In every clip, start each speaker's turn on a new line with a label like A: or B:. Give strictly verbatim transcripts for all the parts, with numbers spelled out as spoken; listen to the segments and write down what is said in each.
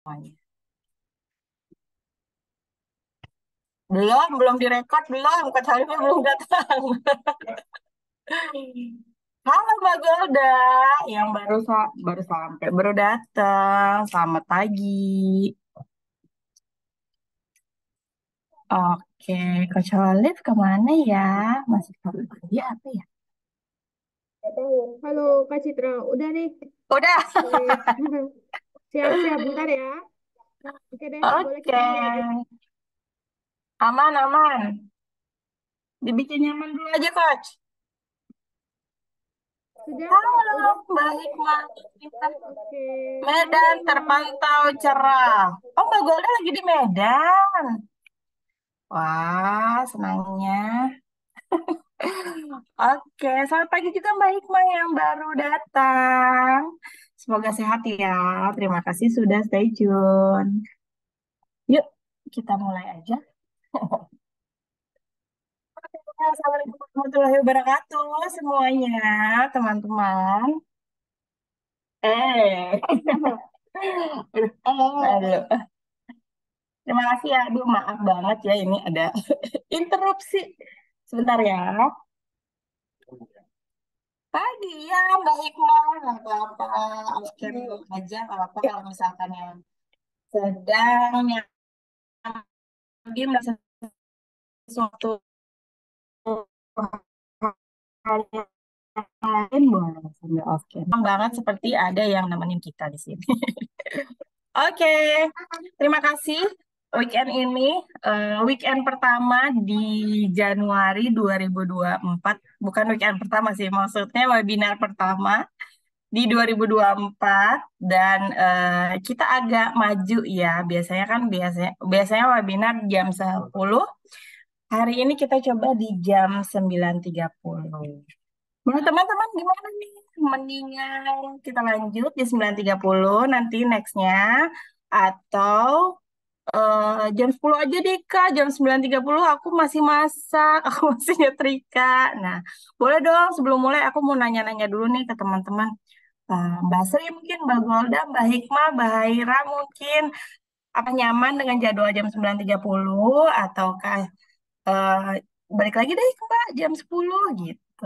A: Semuanya. Belum, belum direkod, belum. Coach Halifnya belum datang. Halo Mbak Golda, yang baru sa- baru sampai, baru datang. Selamat pagi. Oke, Coach Halif kemana ya? Masih kerja apa ya?
B: Nggak tahu. Halo Kak Citra, udah nih.
A: Udah.
B: Sip. Siap-siap bentar ya. Oke deh, boleh
A: Oke,
B: kita mulai aja.
A: aman aman. Dibikin nyaman dulu aja, Coach.
B: Sudah,
A: Halo,
B: udah.
A: Mbak Hikmah.
B: Oke, halo
A: Medan
B: Hikmah.
A: terpantau cerah. Oh, Mbak Golda lagi di Medan. Wah, senangnya. Oke, selamat pagi juga Mbak Hikmah yang baru datang. Semoga sehat ya. Terima kasih sudah stay tune. Yuk, kita mulai aja. Assalamualaikum warahmatullahi wabarakatuh semuanya, teman-teman. Eh, Aduh. Terima kasih ya. Aduh, maaf banget ya ini ada interupsi. Sebentar ya. Pagi ya Mbak Hikmah, nggak apa-apa. Oke, aja nggak apa-apa kalau misalkan yang sedang nyambi sesuatu hal yang lain boleh sambil oke. Senang banget seperti ada yang nemenin kita di sini. Oke, terima kasih. Weekend ini, eh, weekend pertama di Januari dua ribu dua puluh empat, bukan weekend pertama sih, maksudnya webinar pertama di dua ribu dua puluh empat dan eh, kita agak maju ya. Biasanya kan biasanya biasanya webinar jam sepuluh. Hari ini kita coba di jam sembilan tiga puluh. Menurut teman-teman gimana nih? Mendingan kita lanjut di sembilan tiga puluh nanti nextnya atau eh, jam sepuluh aja deh Kak, jam sembilan tiga puluh aku masih masak, aku masih nyetrika. Nah, boleh dong sebelum mulai aku mau nanya-nanya dulu nih ke teman-teman. Eh, Mbak Sri mungkin, Mbak Golda, Mbak Hikmah, Mbak Haira mungkin apa nyaman dengan jadwal jam sembilan tiga puluh ataukah eh, balik lagi deh ke Mbak jam sepuluh gitu.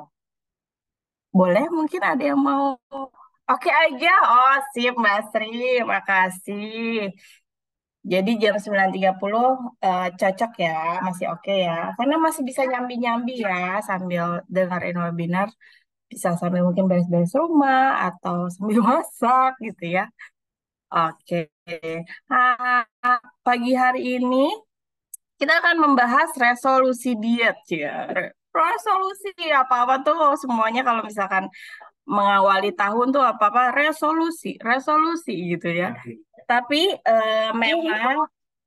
A: Boleh mungkin ada yang mau oke aja. Oh, sip Mbak Sri, makasih. Jadi jam sembilan tiga puluh eh, cocok ya, masih oke ya. Karena masih bisa nyambi-nyambi ya sambil dengerin webinar, bisa sambil mungkin beres-beres rumah atau sambil masak gitu ya. Oke. Ah, pagi hari ini kita akan membahas resolusi diet ya. Re- Resolusi apa-apa tuh semuanya kalau misalkan mengawali tahun tuh apa-apa resolusi, resolusi gitu ya. Tapi eh, memang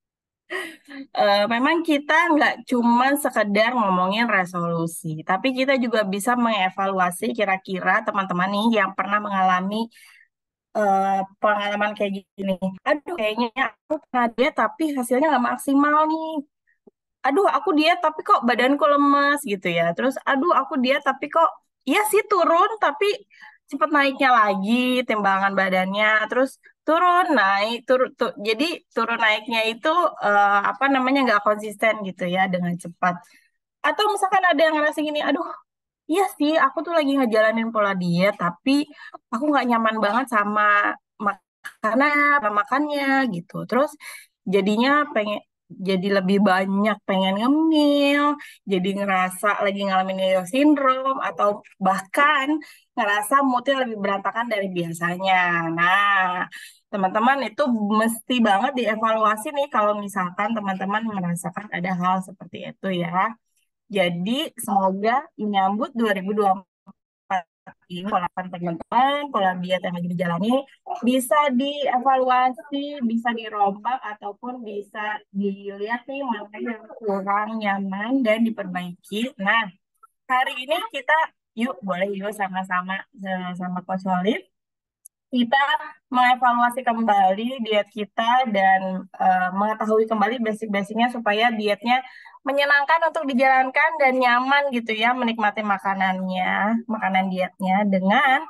A: eh, memang kita nggak cuma sekedar ngomongin resolusi, tapi kita juga bisa mengevaluasi kira-kira teman-teman nih yang pernah mengalami eh, pengalaman kayak gini. Aduh, kayaknya aku pernah diet tapi hasilnya nggak maksimal nih. Aduh, aku diet tapi kok badanku lemes gitu ya. Terus, aduh, aku diet tapi kok, iya sih turun tapi cepet naiknya lagi timbangan badannya. Terus turun naik, turun, tuh. Jadi turun naiknya itu eh, apa namanya nggak konsisten gitu ya dengan cepat. Atau misalkan ada yang ngerasa gini, aduh, iya sih, aku tuh lagi ngejalanin pola diet, tapi aku nggak nyaman banget sama makanan, sama makannya gitu. Terus jadinya pengen jadi lebih banyak pengen ngemil, jadi ngerasa lagi ngalamin yo syndrome atau bahkan ngerasa moodnya lebih berantakan dari biasanya. Nah, teman-teman itu mesti banget dievaluasi nih kalau misalkan teman-teman merasakan ada hal seperti itu ya. Jadi semoga menyambut dua ribu dua puluh empat ini pola makan teman-teman, pola diet yang lagi dijalani bisa dievaluasi, bisa dirombak ataupun bisa dilihat nih mana yang kurang nyaman dan diperbaiki. Nah, hari ini kita yuk boleh yuk sama-sama eh, sama Coach Walid kita mengevaluasi kembali diet kita dan eh, mengetahui kembali basic-basicnya supaya dietnya menyenangkan untuk dijalankan dan nyaman gitu ya menikmati makanannya, makanan dietnya dengan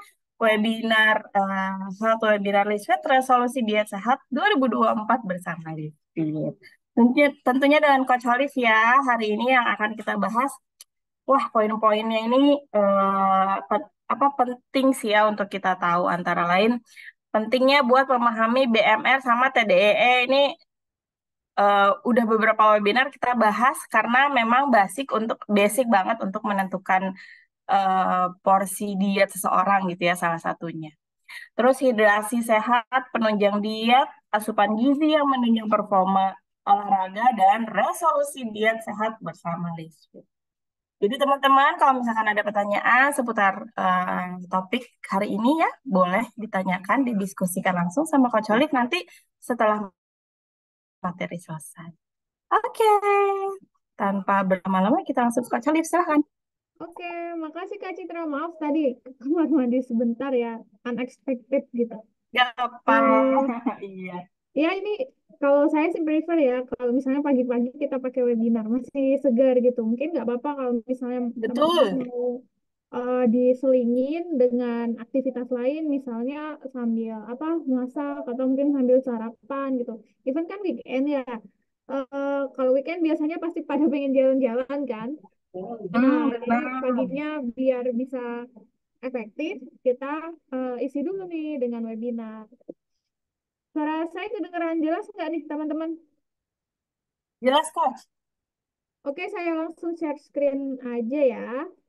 A: webinar eh, satu webinar Lisfit Resolusi Diet Sehat dua ribu dua puluh empat bersama Lisfit. Tentunya, tentunya dengan Coach Olive ya, hari ini yang akan kita bahas. Wah, poin-poinnya ini eh, pe- apa penting sih ya untuk kita tahu, antara lain pentingnya buat memahami B M R sama T D E E. Ini eh, udah beberapa webinar kita bahas karena memang basic untuk basic banget untuk menentukan eh, porsi diet seseorang gitu ya, salah satunya. Terus hidrasi sehat, penunjang diet, asupan gizi yang menunjang performa olahraga, dan resolusi diet sehat bersama Lisfit. Jadi teman-teman, kalau misalkan ada pertanyaan seputar eh, topik hari ini ya, boleh ditanyakan, didiskusikan langsung sama Coach Olive nanti setelah materi selesai. Oke, tanpa berlama-lama kita langsung ke Coach Olive, silahkan.
B: Oke, makasih Kak Citra. Maaf tadi kamar mandi sebentar ya, unexpected gitu.
A: Gak apa,
B: Eh,
A: iya.
B: Ya, ini kalau saya sih prefer ya, kalau misalnya pagi-pagi kita pakai webinar, masih segar gitu. Mungkin nggak apa-apa kalau misalnya teman-teman
A: Betul.
B: mau eh, diselingin dengan aktivitas lain, misalnya sambil apa masak atau mungkin sambil sarapan gitu. Even kan weekend ya. Eh, Kalau weekend biasanya pasti pada pengen jalan-jalan kan. Nah,
A: Hmm,
B: jadi
A: benar.
B: paginya biar bisa efektif, kita eh, isi dulu nih dengan webinar. Suara saya kedengeran jelas nggak nih teman-teman?
A: Jelas, Coach.
B: Oke, saya langsung share screen aja ya.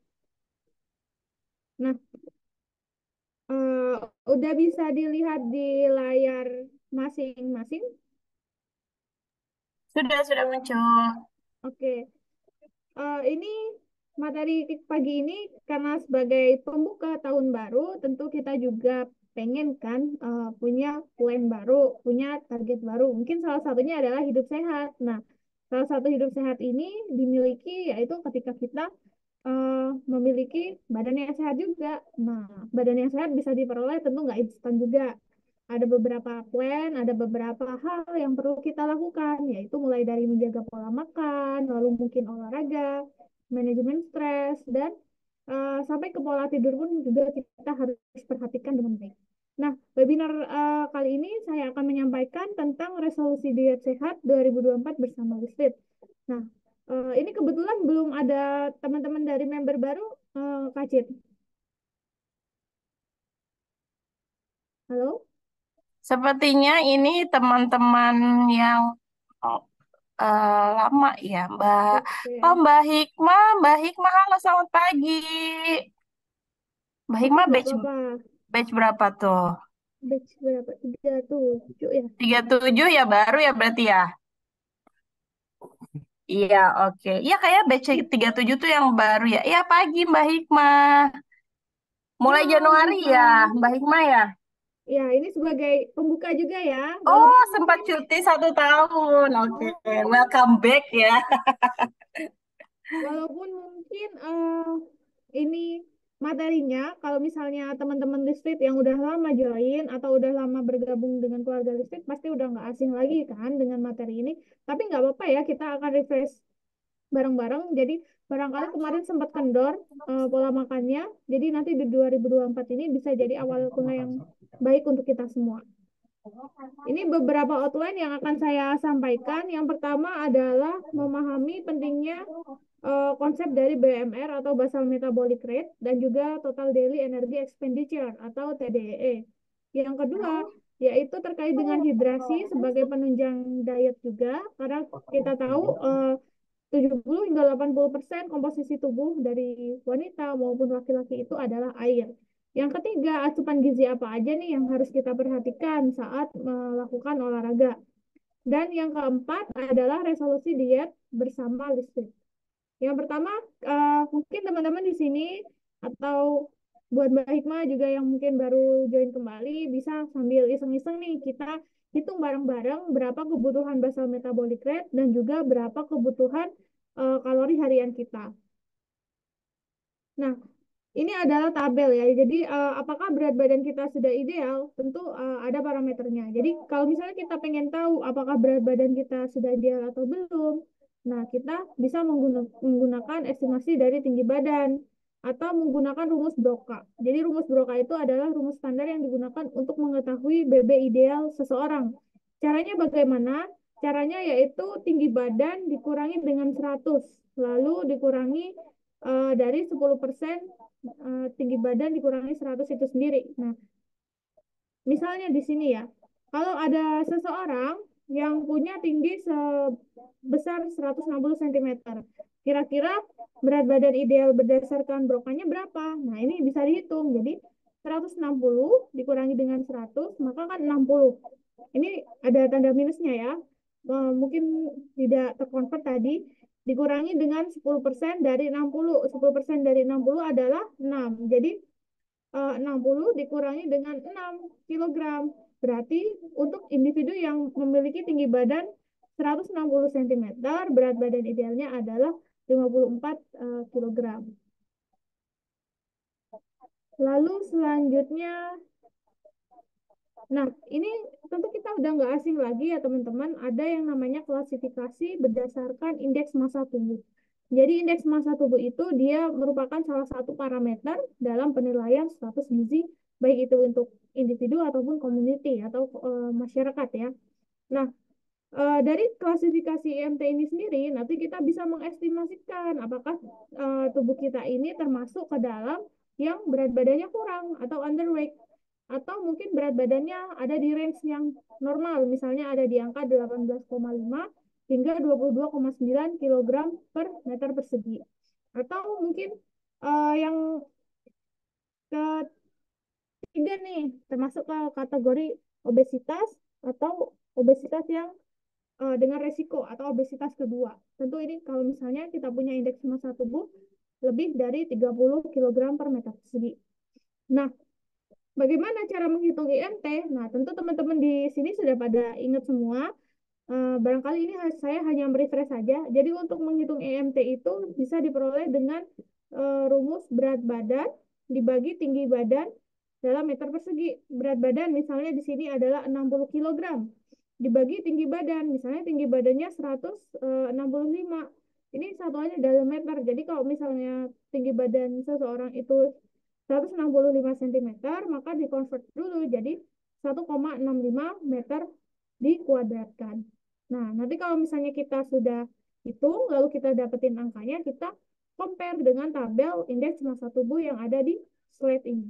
B: Nah, eh, udah bisa dilihat di layar masing-masing.
A: Sudah, sudah muncul.
B: Oke, Eh, ini materi pagi ini karena sebagai pembuka tahun baru, tentu kita juga pengen kan eh, punya plan baru, punya target baru. Mungkin salah satunya adalah hidup sehat. Nah, salah satu hidup sehat ini dimiliki yaitu ketika kita eh, memiliki badan yang sehat juga. Nah, badan yang sehat bisa diperoleh tentu nggak instan juga. Ada beberapa plan, ada beberapa hal yang perlu kita lakukan, yaitu mulai dari menjaga pola makan, lalu mungkin olahraga, manajemen stres, dan eh, sampai ke pola tidur pun juga kita harus perhatikan dengan baik. Nah, webinar eh, kali ini saya akan menyampaikan tentang resolusi diet sehat dua ribu dua puluh empat bersama Wisfit. Nah, eh, ini kebetulan belum ada teman-teman dari member baru, eh, Kak Cit. Halo?
A: Sepertinya ini teman-teman yang oh, eh, lama ya, Mbak. Oh,
B: Oke.
A: Mbak Hikmah, Mbak Hikmah, halo, selamat pagi. Mbak
B: Oke,
A: Hikmah
B: nggak
A: batch,
B: apa-apa.
A: batch berapa tuh?
B: Batch berapa? Tiga tujuh ya?
A: Tiga tujuh ya, baru ya berarti ya? Iya, oke. Iya, kayak batch tiga tujuh tuh yang baru ya. Iya, pagi Mbak Hikmah. Mulai
B: Halo, Mbak
A: Januari ya,
B: Hikmah.
A: Mbak Hikmah ya?
B: Ya, ini sebagai pembuka juga ya.
A: Oh,
B: Walaupun
A: sempat
B: mungkin,
A: cuti satu tahun. Oke,
B: oh,
A: welcome back ya.
B: walaupun mungkin eh, ini materinya, kalau misalnya teman-teman Listrik yang udah lama join atau udah lama bergabung dengan keluarga Listrik, pasti udah nggak asing lagi kan dengan materi ini. Tapi nggak apa-apa ya, kita akan refresh bareng-bareng. Jadi barangkali kemarin sempat kendor eh, pola makannya. Jadi nanti di dua ribu dua puluh empat ini bisa jadi awal mulai yang baik untuk kita semua. Ini beberapa outline yang akan saya sampaikan. Yang pertama adalah memahami pentingnya eh, konsep dari B M R atau basal metabolic rate dan juga total daily energy expenditure atau T D E E. Yang kedua yaitu terkait dengan hidrasi sebagai penunjang diet juga karena kita tahu eh, tujuh puluh hingga delapan puluh persen komposisi tubuh dari wanita maupun laki-laki itu adalah air. Yang ketiga, asupan gizi apa aja nih yang harus kita perhatikan saat melakukan olahraga. Dan yang keempat adalah resolusi diet bersama listrik. Yang pertama, eh, mungkin teman-teman di sini atau buat Mbak Hikmah juga yang mungkin baru join kembali bisa sambil iseng-iseng nih kita hitung bareng-bareng berapa kebutuhan basal metabolic rate dan juga berapa kebutuhan eh, kalori harian kita. Nah, ini adalah tabel ya. Jadi eh, apakah berat badan kita sudah ideal? Tentu eh, ada parameternya. Jadi kalau misalnya kita pengen tahu apakah berat badan kita sudah ideal atau belum, nah kita bisa mengguna- menggunakan estimasi dari tinggi badan. atau menggunakan rumus Broca. Jadi rumus Broca itu adalah rumus standar yang digunakan untuk mengetahui B B ideal seseorang. Caranya bagaimana? Caranya yaitu tinggi badan dikurangi dengan seratus, lalu dikurangi uh, dari sepuluh persen uh, tinggi badan dikurangi seratus itu sendiri. Nah, misalnya di sini ya, kalau ada seseorang yang punya tinggi sebesar seratus enam puluh sentimeter, kira-kira berat badan ideal berdasarkan brokanya berapa? Nah, ini bisa dihitung. Jadi, seratus enam puluh dikurangi dengan seratus, maka kan enam puluh. Ini ada tanda minusnya ya. Eh, mungkin tidak terkonvert tadi. Dikurangi dengan sepuluh persen dari enam puluh. sepuluh persen dari enam puluh adalah enam. Jadi, eh, enam puluh dikurangi dengan enam kilogram. Berarti untuk individu yang memiliki tinggi badan seratus enam puluh sentimeter, berat badan idealnya adalah lima puluh empat eh, kilogram. Lalu selanjutnya, nah ini tentu kita udah nggak asing lagi ya teman-teman, ada yang namanya klasifikasi berdasarkan indeks massa tubuh. Jadi indeks massa tubuh itu dia merupakan salah satu parameter dalam penilaian status gizi, baik itu untuk individu ataupun community atau e, masyarakat ya. Nah, e, dari klasifikasi I M T ini sendiri, nanti kita bisa mengestimasikan apakah e, tubuh kita ini termasuk ke dalam yang berat badannya kurang atau underweight, atau mungkin berat badannya ada di range yang normal, misalnya ada di angka delapan belas koma lima hingga dua puluh dua koma sembilan kilogram per meter persegi. Atau mungkin uh, yang ketiga nih, termasuk ke kategori obesitas atau obesitas yang uh, dengan resiko atau obesitas kedua. Tentu ini kalau misalnya kita punya indeks massa tubuh lebih dari tiga puluh kilogram per meter persegi. Nah, bagaimana cara menghitung I M T? Nah, tentu teman-teman di sini sudah pada ingat semua. Uh, barangkali ini saya hanya merefresh saja. Jadi untuk menghitung I M T itu bisa diperoleh dengan uh, rumus berat badan dibagi tinggi badan dalam meter persegi. Berat badan misalnya di sini adalah enam puluh kilogram. Dibagi tinggi badan, misalnya tinggi badannya seratus enam puluh lima. Ini satuannya dalam meter. Jadi kalau misalnya tinggi badan seseorang itu seratus enam puluh lima sentimeter, maka dikonvert dulu jadi satu koma enam lima meter dikuadratkan. Nah, nanti kalau misalnya kita sudah hitung, lalu kita dapetin angkanya, kita compare dengan tabel indeks massa tubuh yang ada di slide ini.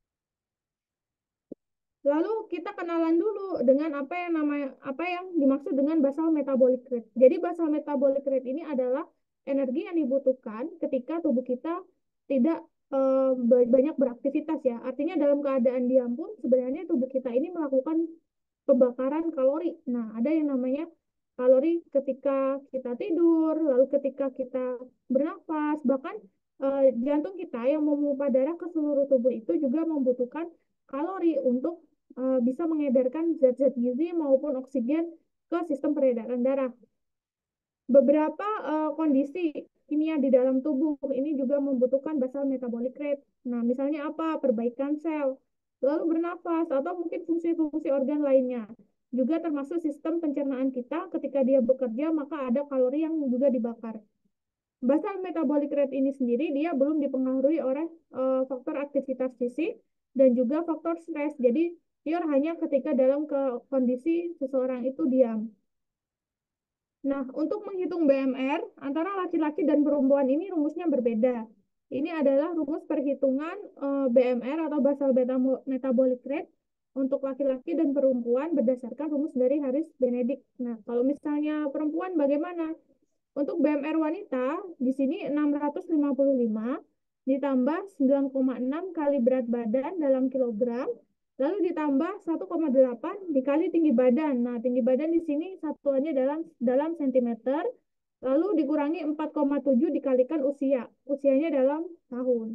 B: Lalu kita kenalan dulu dengan apa yang namanya apa yang dimaksud dengan basal metabolic rate. Jadi basal metabolic rate ini adalah energi yang dibutuhkan ketika tubuh kita tidak eh, banyak beraktivitas ya. Artinya dalam keadaan diam pun sebenarnya tubuh kita ini melakukan pembakaran kalori. Nah, ada yang namanya kalori ketika kita tidur, lalu ketika kita bernafas, bahkan eh, jantung kita yang memompa darah ke seluruh tubuh itu juga membutuhkan kalori untuk eh, bisa mengedarkan zat-zat gizi maupun oksigen ke sistem peredaran darah. Beberapa uh, kondisi kimia di dalam tubuh ini juga membutuhkan basal metabolic rate. Nah, misalnya apa? Perbaikan sel, lalu bernafas, atau mungkin fungsi-fungsi organ lainnya. Juga termasuk sistem pencernaan kita, ketika dia bekerja, maka ada kalori yang juga dibakar. Basal metabolic rate ini sendiri, dia belum dipengaruhi oleh uh, faktor aktivitas fisik dan juga faktor stres. Jadi, pure hanya ketika dalam ke kondisi seseorang itu diam. Nah, untuk menghitung B M R antara laki-laki dan perempuan ini rumusnya berbeda. Ini adalah rumus perhitungan uh, B M R atau basal beta metabolic rate untuk laki-laki dan perempuan berdasarkan rumus dari Harris Benedict. Nah, kalau misalnya perempuan bagaimana? Untuk B M R wanita di sini enam ratus lima puluh lima ditambah sembilan koma enam kali berat badan dalam kilogram, lalu ditambah satu koma delapan dikali tinggi badan. Nah, tinggi badan di sini satuannya dalam dalam sentimeter, lalu dikurangi empat koma tujuh dikalikan usia. Usianya dalam tahun.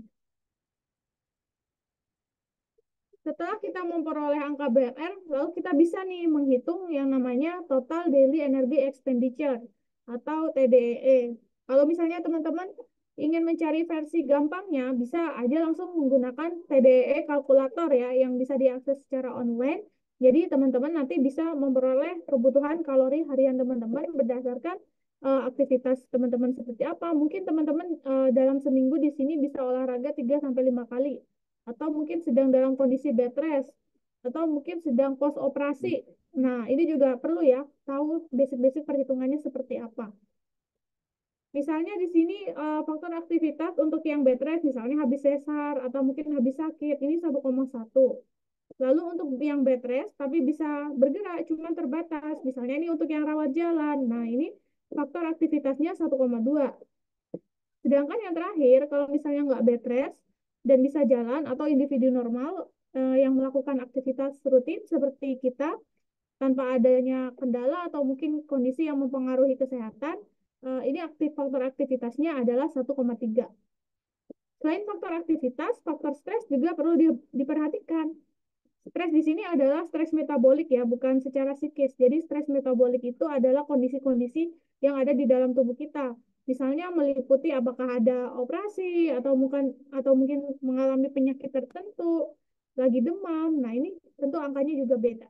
B: Setelah kita memperoleh angka B M R, lalu kita bisa nih menghitung yang namanya Total Daily Energy Expenditure atau T D E E. Kalau misalnya teman-teman ingin mencari versi gampangnya, bisa aja langsung menggunakan T D E E kalkulator ya, yang bisa diakses secara online. Jadi teman-teman nanti bisa memperoleh kebutuhan kalori harian teman-teman berdasarkan eh, aktivitas teman-teman seperti apa. Mungkin teman-teman eh, dalam seminggu di sini bisa olahraga tiga sampai lima kali. Atau mungkin sedang dalam kondisi bed rest. Atau mungkin sedang post operasi. Nah, ini juga perlu ya, tahu basic-basic perhitungannya seperti apa. Misalnya di sini eh, faktor aktivitas untuk yang bed rest, misalnya habis sesar atau mungkin habis sakit, ini satu koma satu. Lalu untuk yang bed rest, tapi bisa bergerak, cuma terbatas. Misalnya ini untuk yang rawat jalan. Nah, ini faktor aktivitasnya satu koma dua. Sedangkan yang terakhir, kalau misalnya nggak bed rest dan bisa jalan atau individu normal eh, yang melakukan aktivitas rutin seperti kita tanpa adanya kendala atau mungkin kondisi yang mempengaruhi kesehatan, eh, ini aktif faktor aktivitasnya adalah satu koma tiga. Selain faktor aktivitas, faktor stres juga perlu di- diperhatikan. Stres di sini adalah stres metabolik ya, bukan secara psikis. Jadi stres metabolik itu adalah kondisi-kondisi yang ada di dalam tubuh kita. Misalnya meliputi apakah ada operasi atau mungkin atau mungkin mengalami penyakit tertentu, lagi demam. Nah, ini tentu angkanya juga beda.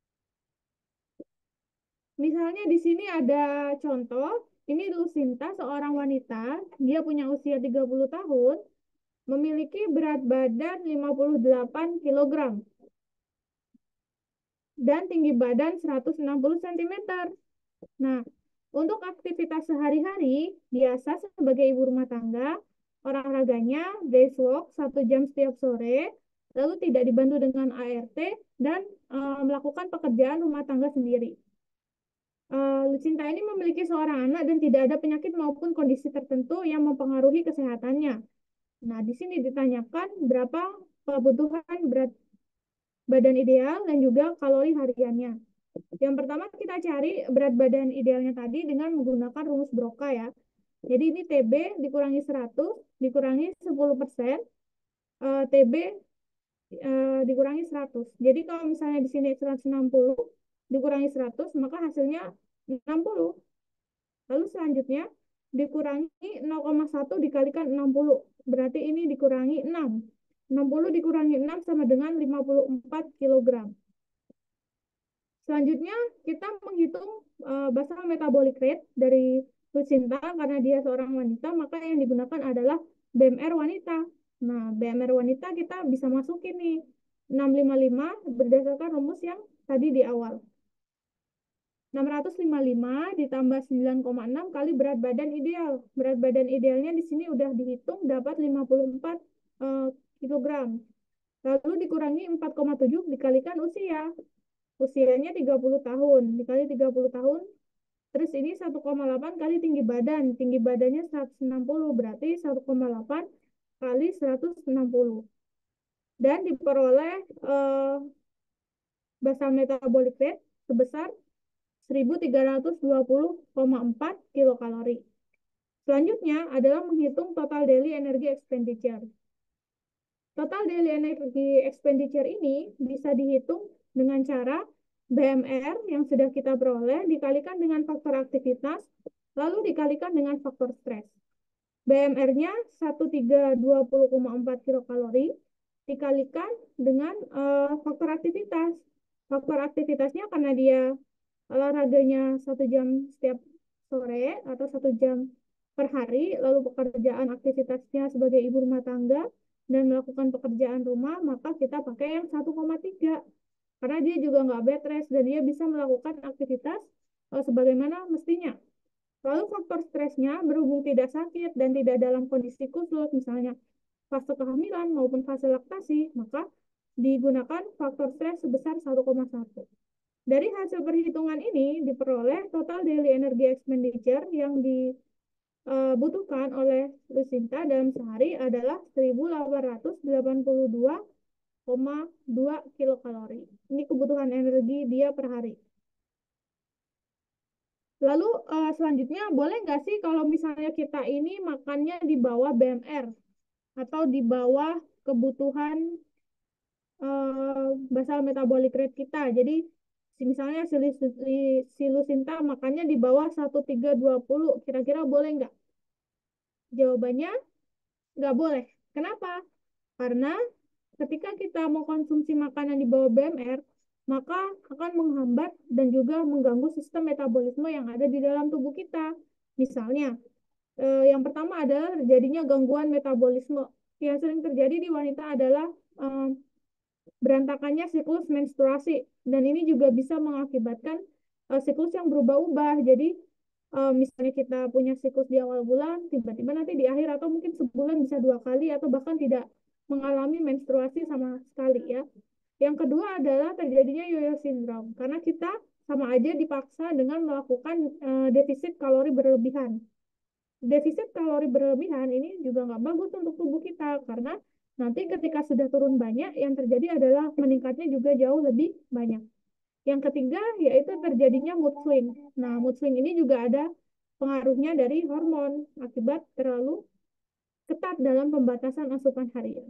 B: Misalnya di sini ada contoh, ini Lucinta, seorang wanita, dia punya usia tiga puluh tahun, memiliki berat badan lima puluh delapan kilogram dan tinggi badan seratus enam puluh sentimeter. Nah, untuk aktivitas sehari-hari, biasa sebagai ibu rumah tangga, olahraganya days walk satu jam setiap sore, lalu tidak dibantu dengan A R T, dan eh, melakukan pekerjaan rumah tangga sendiri. Eh, Lucinta ini memiliki seorang anak dan tidak ada penyakit maupun kondisi tertentu yang mempengaruhi kesehatannya. Nah, di sini ditanyakan berapa kebutuhan berat badan ideal dan juga kalori hariannya. Yang pertama kita cari berat badan idealnya tadi dengan menggunakan rumus Broca ya. Jadi ini T B dikurangi seratus dikurangi sepuluh persen, eh, T B eh, dikurangi seratus. Jadi kalau misalnya di sini seratus enam puluh dikurangi seratus maka hasilnya enam puluh. Lalu selanjutnya dikurangi nol koma satu dikalikan enam puluh. Berarti ini dikurangi enam. enam puluh dikurangi enam sama dengan lima puluh empat kilogram. Selanjutnya kita menghitung uh, basal metabolic rate dari Lucinta karena dia seorang wanita, maka yang digunakan adalah B M R wanita. Nah, B M R wanita kita bisa masukin nih enam ratus lima puluh lima berdasarkan rumus yang tadi di awal. enam ratus lima puluh lima ditambah sembilan koma enam kali berat badan ideal. Berat badan idealnya di sini udah dihitung dapat lima puluh empat uh, kilogram. Lalu dikurangi empat koma tujuh dikalikan usia. Usianya tiga puluh tahun. Dikali tiga puluh tahun. Terus ini satu koma delapan kali tinggi badan. Tinggi badannya seratus enam puluh. Berarti satu koma delapan kali seratus enam puluh. Dan diperoleh eh, basal metabolic rate sebesar seribu tiga ratus dua puluh koma empat kilokalori. Selanjutnya adalah menghitung total daily energy expenditure. Total daily energy expenditure ini bisa dihitung dengan cara B M R yang sudah kita peroleh dikalikan dengan faktor aktivitas, lalu dikalikan dengan faktor stres. B M R-nya seribu tiga ratus dua puluh koma empat kilokalori dikalikan dengan uh, faktor aktivitas. Faktor aktivitasnya karena dia olahraganya satu jam setiap sore atau satu jam per hari, lalu pekerjaan aktivitasnya sebagai ibu rumah tangga dan melakukan pekerjaan rumah, maka kita pakai yang satu koma tiga. Karena dia juga nggak bed rest dan dia bisa melakukan aktivitas uh, sebagaimana mestinya. Lalu faktor stresnya berhubung tidak sakit dan tidak dalam kondisi khusus, misalnya fase kehamilan maupun fase laktasi, maka digunakan faktor stres sebesar satu koma satu. Dari hasil perhitungan ini diperoleh total daily energy expenditure yang dibutuhkan oleh Lucinta dalam sehari adalah seribu delapan ratus delapan puluh dua koma dua kilokalori. Ini kebutuhan energi dia per hari. Lalu uh, selanjutnya boleh nggak sih kalau misalnya kita ini makannya di bawah B M R atau di bawah kebutuhan uh, basal metabolic rate kita. Jadi misalnya si, si Lucinta makannya di bawah seribu tiga ratus dua puluh, kira-kira boleh nggak? Jawabannya nggak boleh. Kenapa? Karena ketika kita mau konsumsi makanan di bawah B M R, maka akan menghambat dan juga mengganggu sistem metabolisme yang ada di dalam tubuh kita. Misalnya, eh, yang pertama adalah terjadinya gangguan metabolisme. Yang sering terjadi di wanita adalah eh, berantakannya siklus menstruasi, dan ini juga bisa mengakibatkan uh, siklus yang berubah-ubah. Jadi uh, misalnya kita punya siklus di awal bulan, tiba-tiba nanti di akhir atau mungkin sebulan bisa dua kali atau bahkan tidak mengalami menstruasi sama sekali ya. Yang kedua adalah terjadinya yo-yo syndrome, karena kita sama aja dipaksa dengan melakukan uh, defisit kalori berlebihan. Defisit kalori berlebihan ini juga nggak bagus untuk tubuh kita, karena nanti ketika sudah turun banyak, yang terjadi adalah meningkatnya juga jauh lebih banyak. Yang ketiga yaitu terjadinya mood swing. Nah, mood swing ini juga ada pengaruhnya dari hormon akibat terlalu ketat dalam pembatasan asupan harian.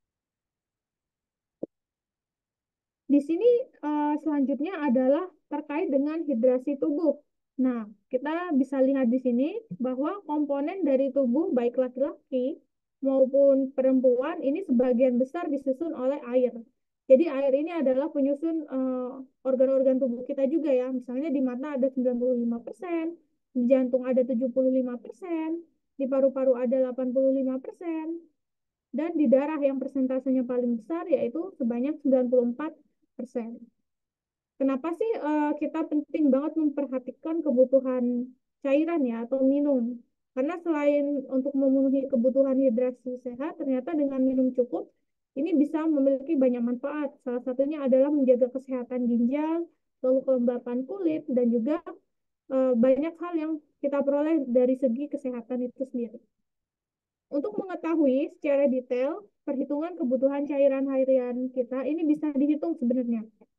B: Di sini uh, selanjutnya adalah terkait dengan hidrasi tubuh. Nah, kita bisa lihat di sini bahwa komponen dari tubuh baik laki-laki maupun perempuan ini sebagian besar disusun oleh air. Jadi air ini adalah penyusun uh, organ-organ tubuh kita juga ya. Misalnya di mata ada sembilan puluh lima persen, di jantung ada tujuh puluh lima persen, di paru-paru ada delapan puluh lima persen, dan di darah yang persentasenya paling besar yaitu sebanyak sembilan puluh empat persen. Kenapa sih uh, kita penting banget memperhatikan kebutuhan cairan ya atau minum? Karena selain untuk memenuhi kebutuhan hidrasi sehat, ternyata dengan minum cukup ini bisa memiliki banyak manfaat. Salah satunya adalah menjaga kesehatan ginjal, lalu kelembapan kulit, dan juga uh, banyak hal yang kita peroleh dari segi kesehatan itu sendiri. Untuk mengetahui secara detail perhitungan kebutuhan cairan harian kita, ini bisa dihitung sebenarnya.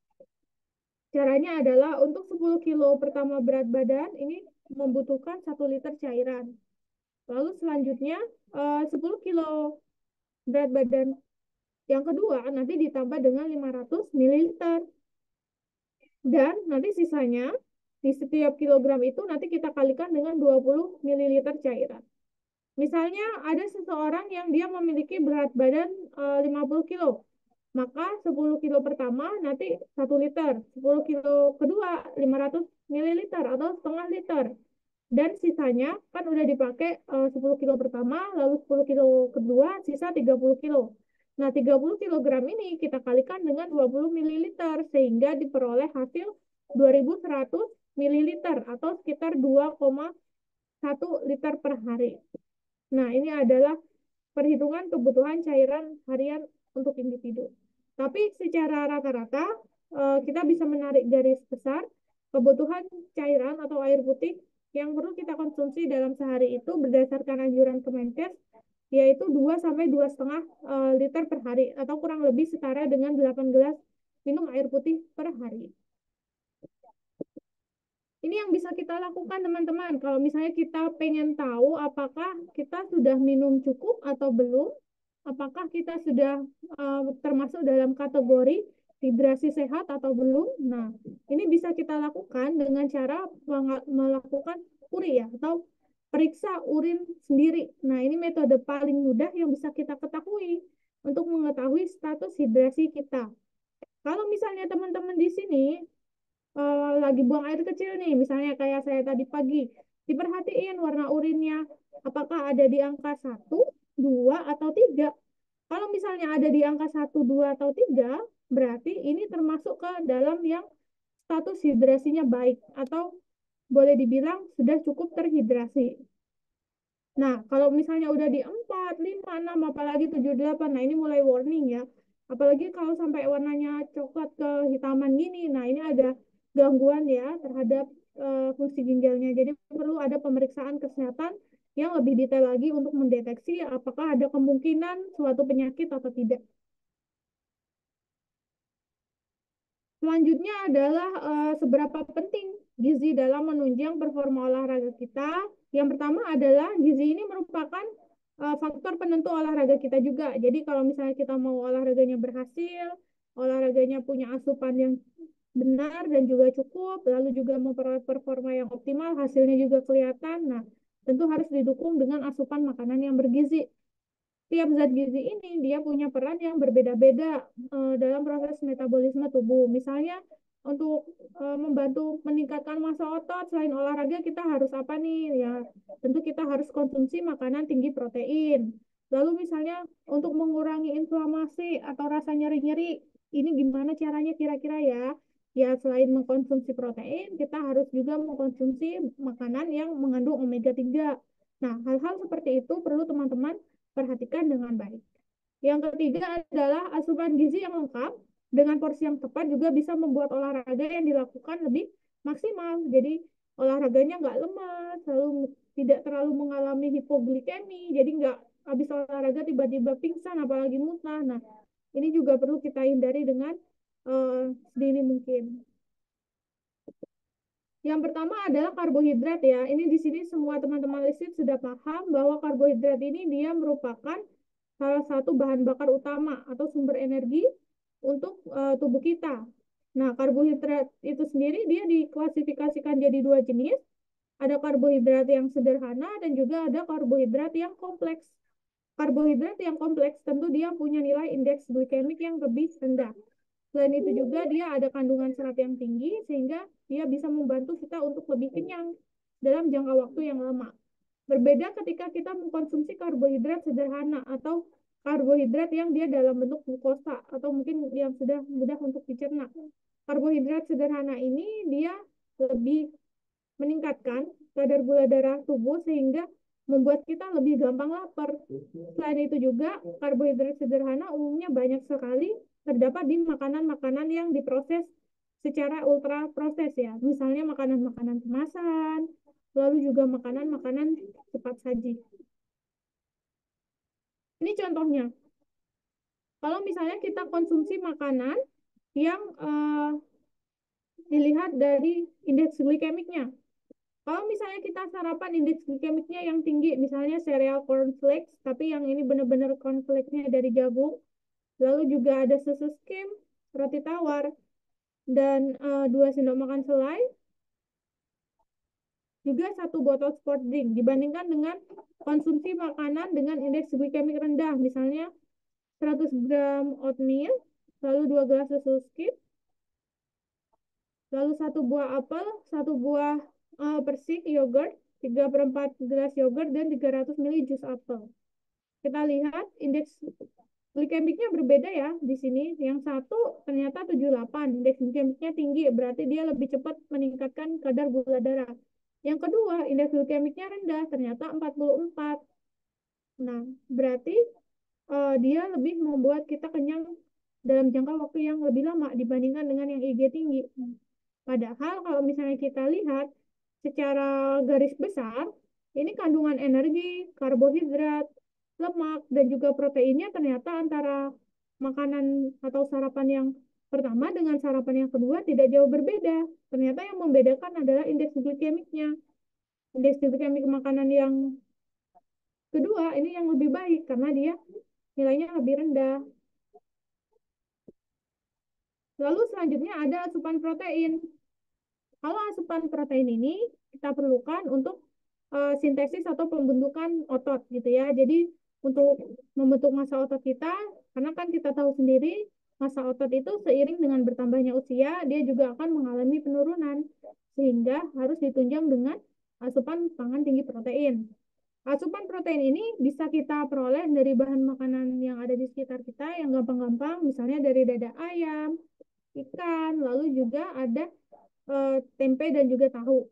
B: Caranya adalah untuk sepuluh kilo pertama berat badan ini membutuhkan satu liter cairan. Lalu selanjutnya eh, sepuluh kilo berat badan yang kedua nanti ditambah dengan lima ratus mililiter. Dan nanti sisanya di setiap kilogram itu nanti kita kalikan dengan dua puluh mililiter cairan. Misalnya ada seseorang yang dia memiliki berat badan uh, lima puluh kilo, maka sepuluh kilo pertama nanti satu liter, sepuluh kilo kedua lima ratus mililiter atau setengah liter. Dan sisanya kan udah dipakai uh, sepuluh kilo pertama, lalu sepuluh kilo kedua, sisa tiga puluh kilo. Nah, tiga puluh kilogram ini kita kalikan dengan dua puluh mililiter sehingga diperoleh hasil dua ribu seratus mililiter atau sekitar dua koma satu liter per hari. Nah, ini adalah perhitungan kebutuhan cairan harian untuk individu. Tapi secara rata-rata, eh, kita bisa menarik garis besar kebutuhan cairan atau air putih yang perlu kita konsumsi dalam sehari itu berdasarkan anjuran Kemenkes, yaitu dua sampai dua koma lima eh, liter per hari atau kurang lebih setara dengan delapan gelas minum air putih per hari. Ini yang bisa kita lakukan teman-teman. Kalau misalnya kita pengen tahu apakah kita sudah minum cukup atau belum, apakah kita sudah uh, termasuk dalam kategori hidrasi sehat atau belum. Nah, ini bisa kita lakukan dengan cara melakukan uri ya, atau periksa urin sendiri. Nah, ini metode paling mudah yang bisa kita ketahui untuk mengetahui status hidrasi kita. Kalau misalnya teman-teman di sini uh, lagi buang air kecil nih, misalnya kayak saya tadi pagi, diperhatiin warna urinnya, apakah ada di angka satu, dua, atau tiga. Kalau misalnya ada di angka satu, dua, atau tiga, berarti ini termasuk ke dalam yang status hidrasinya baik, atau boleh dibilang sudah cukup terhidrasi. Nah, kalau misalnya udah di empat, lima, enam, apalagi tujuh, delapan, nah ini mulai warning ya. Apalagi kalau sampai warnanya coklat kehitaman gini, nah ini ada gangguan ya terhadap uh, fungsi ginjalnya. Jadi perlu ada pemeriksaan kesehatan yang lebih detail lagi untuk mendeteksi apakah ada kemungkinan suatu penyakit atau tidak. Selanjutnya adalah uh, seberapa penting gizi dalam menunjang performa olahraga kita. Yang pertama adalah gizi ini merupakan uh, faktor penentu olahraga kita juga. Jadi kalau misalnya kita mau olahraganya berhasil, olahraganya punya asupan yang benar dan juga cukup, lalu juga memperoleh performa yang optimal, hasilnya juga kelihatan. Nah, tentu harus didukung dengan asupan makanan yang bergizi. Tiap zat gizi ini dia punya peran yang berbeda-beda uh, dalam proses metabolisme tubuh. Misalnya untuk eh, membantu meningkatkan massa otot, selain olahraga kita harus apa nih? Ya, tentu kita harus konsumsi makanan tinggi protein. Lalu misalnya untuk mengurangi inflamasi atau rasa nyeri-nyeri, ini gimana caranya kira-kira ya? Ya, selain mengkonsumsi protein, kita harus juga mengkonsumsi makanan yang mengandung omega tiga. Nah, hal-hal seperti itu perlu teman-teman perhatikan dengan baik. Yang ketiga adalah asupan gizi yang lengkap dengan porsi yang tepat juga bisa membuat olahraga yang dilakukan lebih maksimal. Jadi olahraganya nggak lemas, lalu tidak terlalu mengalami hipoglikemi, jadi nggak habis olahraga tiba-tiba pingsan apalagi muntah. Nah, ini juga perlu kita hindari dengan uh, sedini mungkin. Yang pertama adalah karbohidrat ya. Ini di sini semua teman-teman listrik sudah paham bahwa karbohidrat ini dia merupakan salah satu bahan bakar utama atau sumber energi untuk uh, tubuh kita. Nah, karbohidrat itu sendiri dia diklasifikasikan jadi dua jenis. Ada karbohidrat yang sederhana dan juga ada karbohidrat yang kompleks. Karbohidrat yang kompleks tentu dia punya nilai indeks glikemik yang lebih rendah. Selain itu juga dia ada kandungan serat yang tinggi sehingga dia bisa membantu kita untuk lebih kenyang dalam jangka waktu yang lama. Berbeda ketika kita mengkonsumsi karbohidrat sederhana atau karbohidrat yang dia dalam bentuk glukosa atau mungkin yang sudah mudah untuk dicerna. Karbohidrat sederhana ini dia lebih meningkatkan kadar gula darah tubuh sehingga membuat kita lebih gampang lapar. Selain itu juga karbohidrat sederhana umumnya banyak sekali terdapat di makanan-makanan yang diproses secara ultra proses ya. Misalnya makanan-makanan kemasan, lalu juga makanan-makanan cepat saji. Ini contohnya. Kalau misalnya kita konsumsi makanan yang uh, dilihat dari indeks glikemiknya. Kalau misalnya kita sarapan indeks glikemiknya yang tinggi, misalnya cereal cornflakes, tapi yang ini benar-benar cornflakesnya dari jagung, lalu juga ada susu skim, roti tawar, dan uh, dua sendok makan selai, juga satu botol sport drink, dibandingkan dengan konsumsi makanan dengan indeks glikemik rendah, misalnya seratus gram oatmeal, lalu dua gelas susu skim, lalu satu buah apel, satu buah uh, persik yogurt, tiga per empat gelas yogurt, dan tiga ratus mililiter jus apel. Kita lihat indeks glikemiknya berbeda ya di sini. Yang satu ternyata tujuh puluh delapan, indeks glikemiknya tinggi, berarti dia lebih cepat meningkatkan kadar gula darah. Yang kedua, indeks glikemiknya rendah, ternyata empat puluh empat. Nah, berarti uh, dia lebih membuat kita kenyang dalam jangka waktu yang lebih lama dibandingkan dengan yang I G tinggi. Padahal kalau misalnya kita lihat secara garis besar, ini kandungan energi, karbohidrat, lemak, dan juga proteinnya ternyata antara makanan atau sarapan yang pertama dengan sarapan yang kedua tidak jauh berbeda. Ternyata yang membedakan adalah indeks glikemiknya. Indeks glikemik makanan yang kedua ini yang lebih baik karena dia nilainya lebih rendah. Lalu selanjutnya ada asupan protein. Kalau asupan protein ini kita perlukan untuk uh, sintesis atau pembentukan otot gitu ya. Jadi untuk membentuk massa otot kita, karena kan kita tahu sendiri massa otot itu seiring dengan bertambahnya usia, dia juga akan mengalami penurunan. Sehingga harus ditunjang dengan asupan pangan tinggi protein. Asupan protein ini bisa kita peroleh dari bahan makanan yang ada di sekitar kita yang gampang-gampang, misalnya dari dada ayam, ikan, lalu juga ada e, tempe dan juga tahu.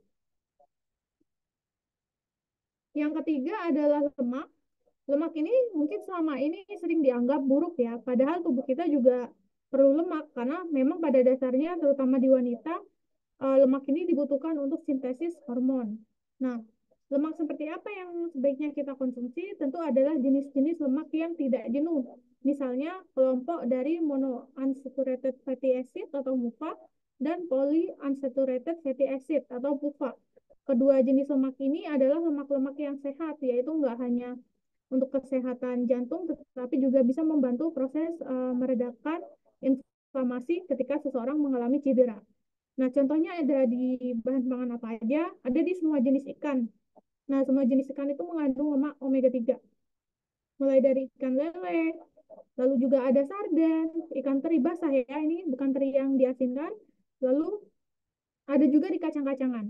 B: Yang ketiga adalah lemak. Lemak ini mungkin selama ini sering dianggap buruk ya, padahal tubuh kita juga perlu lemak karena memang pada dasarnya terutama di wanita e, lemak ini dibutuhkan untuk sintesis hormon. Nah, lemak seperti apa yang sebaiknya kita konsumsi? Tentu adalah jenis-jenis lemak yang tidak jenuh. Misalnya kelompok dari monounsaturated fatty acid atau M U F A dan polyunsaturated fatty acid atau P U F A. Kedua jenis lemak ini adalah lemak-lemak yang sehat, yaitu nggak hanya untuk kesehatan jantung, tetapi juga bisa membantu proses uh, meredakan inflamasi ketika seseorang mengalami cedera. Nah, contohnya ada di bahan pangan apa aja? Ada di semua jenis ikan. Nah, semua jenis ikan itu mengandung lemak omega tiga. Mulai dari ikan lele, lalu juga ada sarden, ikan teri basah ya, ini bukan teri yang diasinkan, Lalu ada juga di kacang-kacangan.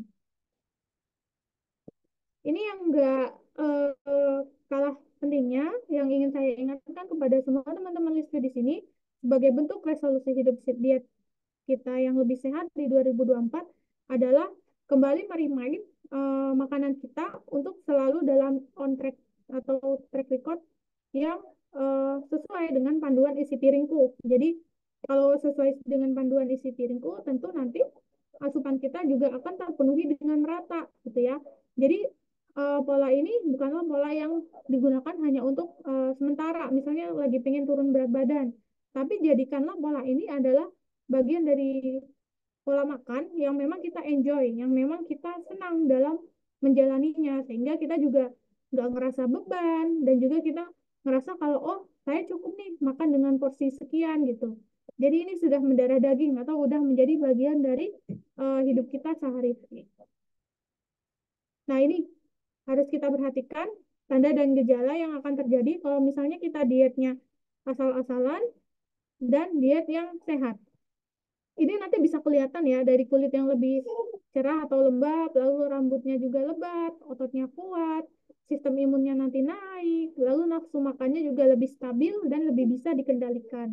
B: Ini yang enggak eh, eh, kalah pentingnya, yang ingin saya ingatkan kepada semua teman-teman listu di sini, sebagai bentuk resolusi hidup diet kita yang lebih sehat di dua ribu dua puluh empat adalah kembali merimain eh, makanan kita untuk selalu dalam on track atau track record yang eh, sesuai dengan panduan isi piringku. Jadi kalau sesuai dengan panduan isi piringku, tentu nanti asupan kita juga akan terpenuhi dengan merata, gitu ya. Jadi eh, pola ini bukanlah pola yang digunakan hanya untuk eh, sementara, misalnya lagi pengen turun berat badan, tapi jadikanlah pola ini adalah bagian dari pola makan yang memang kita enjoy, yang memang kita senang dalam menjalaninya, sehingga kita juga nggak ngerasa beban dan juga kita ngerasa kalau oh saya cukup nih makan dengan porsi sekian gitu. Jadi ini sudah mendarah daging atau udah menjadi bagian dari uh, hidup kita sehari-hari. Nah ini harus kita perhatikan tanda dan gejala yang akan terjadi kalau misalnya kita dietnya asal-asalan dan diet yang sehat. Ini nanti bisa kelihatan ya dari kulit yang lebih cerah atau lembab, lalu rambutnya juga lebat, ototnya kuat, sistem imunnya nanti naik, lalu nafsu makannya juga lebih stabil dan lebih bisa dikendalikan.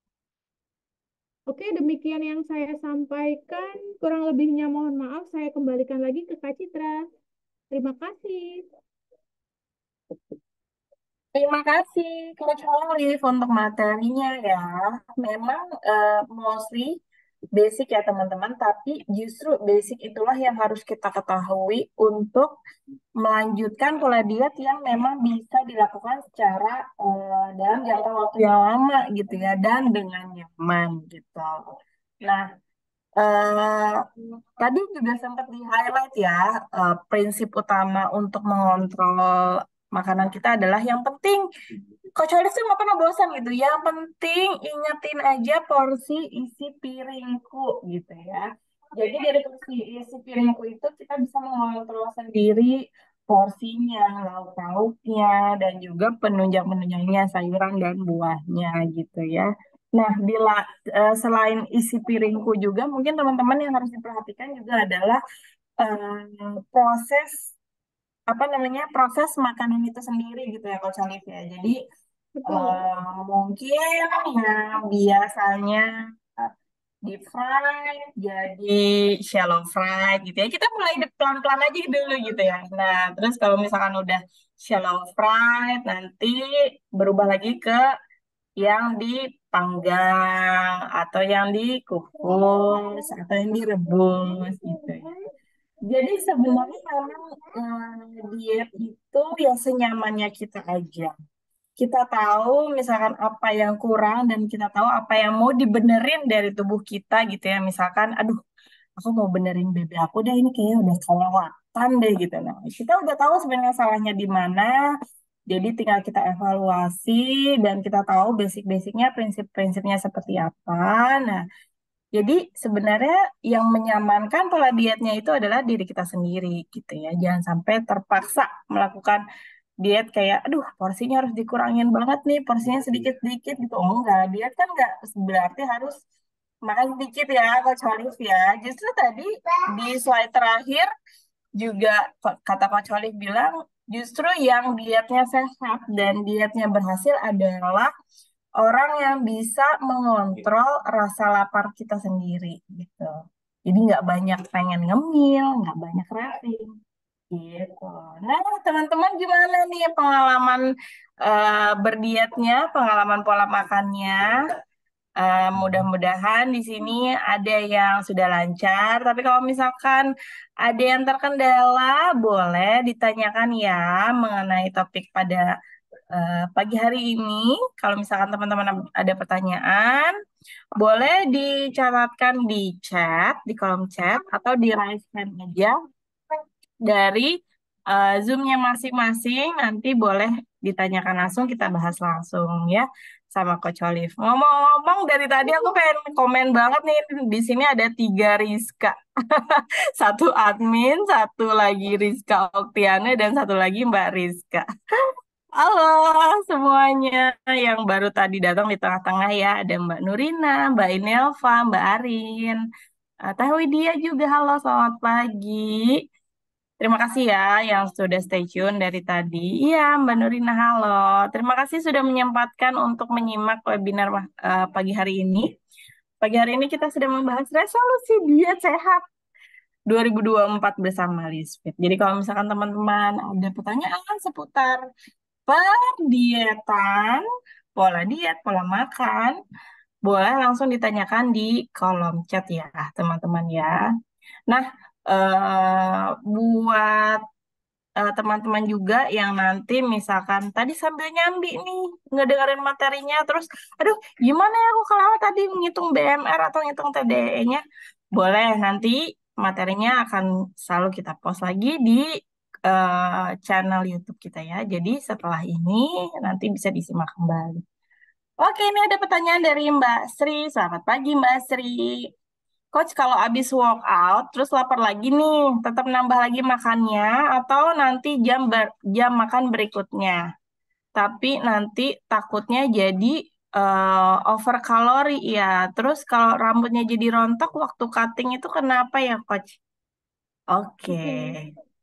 B: Oke, demikian yang saya sampaikan. Kurang lebihnya mohon maaf, saya kembalikan lagi ke Kak Citra. Terima kasih.
A: Terima kasih Coach Olive untuk materinya ya. Memang eh, mostly basic ya teman-teman, tapi justru basic itulah yang harus kita ketahui untuk melanjutkan pola diet yang memang bisa dilakukan secara eh, dalam jangka waktu yang lama gitu ya dan dengan nyaman gitu. Nah, eh, tadi juga sempat di-highlight ya, eh, prinsip utama untuk mengontrol makanan kita adalah yang penting, Coach Olive tuh nggak pernah bosan gitu. Yang penting ingetin aja porsi isi piringku gitu ya. Jadi dari porsi isi piringku itu kita bisa mengontrol sendiri porsinya, lauk pauknya, dan juga penunjang-penunjangnya, sayuran dan buahnya gitu ya. Nah, bila eh, selain isi piringku juga, mungkin teman-teman yang harus diperhatikan juga adalah eh, proses apa namanya proses makanan itu sendiri gitu ya Coach Alif ya. Jadi
B: Betul.
A: eh, mungkin yang biasanya eh, deep fry jadi shallow fry gitu ya. Kita mulai de- pelan-pelan aja dulu gitu ya. Nah, terus kalau misalkan udah shallow fry nanti berubah lagi ke yang dipanggang atau yang dikukus atau yang direbus gitu ya. Jadi sebenarnya memang eh, diet itu ya senyamannya kita aja. Kita tahu misalkan apa yang kurang dan kita tahu apa yang mau dibenerin dari tubuh kita gitu ya. Misalkan, aduh, aku mau benerin B B aku deh ini kayaknya udah kelewatan deh gitu. Nah, kita udah tahu sebenarnya salahnya di mana. Jadi tinggal kita evaluasi dan kita tahu basic-basicnya, prinsip-prinsipnya seperti apa. Nah, jadi sebenarnya yang menyamankan pola dietnya itu adalah diri kita sendiri gitu ya. Jangan sampai terpaksa melakukan diet kayak, aduh porsinya harus dikurangin banget nih, porsinya sedikit-sedikit gitu. Oh enggak, diet kan enggak berarti harus makan sedikit ya, Coach Olive ya. Justru tadi di slide terakhir juga ko- kata Coach Olive bilang, justru yang dietnya sehat dan dietnya berhasil adalah orang yang bisa mengontrol rasa lapar kita sendiri gitu. Jadi nggak banyak pengen ngemil, nggak banyak craving gitu. Nah, teman-teman gimana nih pengalaman eh, berdietnya, pengalaman pola makannya? Eh, mudah-mudahan di sini ada yang sudah lancar, tapi kalau misalkan ada yang terkendala, boleh ditanyakan ya mengenai topik pada eh, pagi hari ini. Kalau misalkan teman-teman ada pertanyaan, boleh dicatatkan di chat, di kolom chat, atau di raise hand aja dari eh, Zoom-nya masing-masing. Nanti boleh ditanyakan langsung, kita bahas langsung ya sama Coach Olive. Ngomong-ngomong, dari tadi aku pengen komen banget nih, di sini ada tiga Rizka. Satu admin, satu lagi Rizka Oktiana, dan satu lagi Mbak Rizka. Halo semuanya yang baru tadi datang di tengah-tengah ya. Ada Mbak Nurina, Mbak Inelva, Mbak Arin. Ah, Teh Widya juga, halo, selamat pagi. Terima kasih ya yang sudah stay tune dari tadi. Iya, Mbak Nurina, halo. Terima kasih sudah menyempatkan untuk menyimak webinar eh, pagi hari ini. Pagi hari ini kita sedang membahas resolusi diet sehat dua ribu dua puluh empat bersama Lisfit. Jadi kalau misalkan teman-teman ada pertanyaan seputar pendietan, pola diet, pola makan, boleh langsung ditanyakan di kolom chat ya, teman-teman ya. Nah, eh, buat eh, teman-teman juga yang nanti misalkan tadi sambil nyambi nih ngedengerin materinya terus aduh gimana ya aku kalau tadi menghitung B M R atau ngitung T D E-nya, boleh nanti materinya akan selalu kita post lagi di eh, channel YouTube kita ya, jadi setelah ini nanti bisa disimak kembali. Oke, ini ada pertanyaan dari Mbak Sri. Selamat pagi Mbak Sri. Coach, kalau habis workout, terus lapar lagi nih, tetap nambah lagi makannya atau nanti jam ber- jam makan berikutnya. Tapi nanti takutnya jadi eh, over kalori ya. Terus kalau rambutnya jadi rontok waktu cutting itu kenapa ya, Coach? Oke.
B: Oke.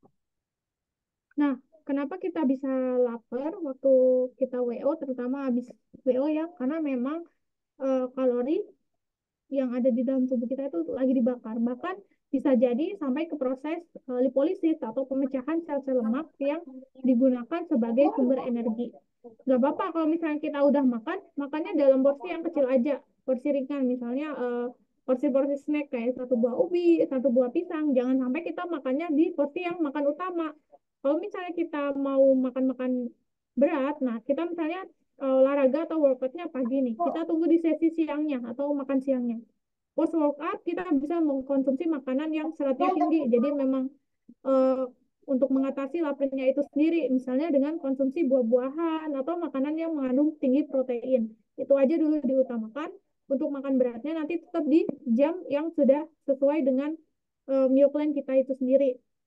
B: Nah, kenapa kita bisa lapar waktu kita W O, terutama habis W O ya? Karena memang eh, kalori yang ada di dalam tubuh kita itu lagi dibakar. Bahkan bisa jadi sampai ke proses eh, lipolisis atau pemecahan sel-sel lemak yang digunakan sebagai sumber energi. Gak apa-apa kalau misalnya kita udah makan, makannya dalam porsi yang kecil aja, porsi ringan. Misalnya eh, porsi-porsi snack kayak satu buah ubi, satu buah pisang. Jangan sampai kita makannya di porsi yang makan utama. Kalau misalnya kita mau makan-makan berat, nah kita misalnya eh, olahraga atau workoutnya pagi nih, kita tunggu di sesi siangnya atau makan siangnya. Post workout kita bisa mengkonsumsi makanan yang seratnya tinggi. Jadi memang eh, untuk mengatasi laparnya itu sendiri, misalnya dengan konsumsi buah-buahan atau makanan yang mengandung tinggi protein. Itu aja dulu diutamakan. Untuk makan beratnya nanti tetap di jam yang sudah sesuai dengan eh, meal plan kita itu sendiri.